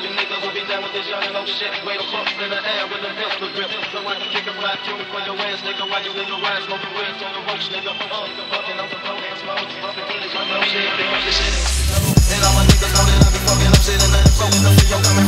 you niggas will be down with this young and old shit. Wait a fuck in the air with a pistol grip. So I can kick a black tune for your ass, nigga. While you in your ride, smoking weeds on the roach, nigga. Fucking on some cocaine smoke, fucking feelings on no shit, big shit. And all my niggas know that I be fucking up shit and then smoking up to your coming.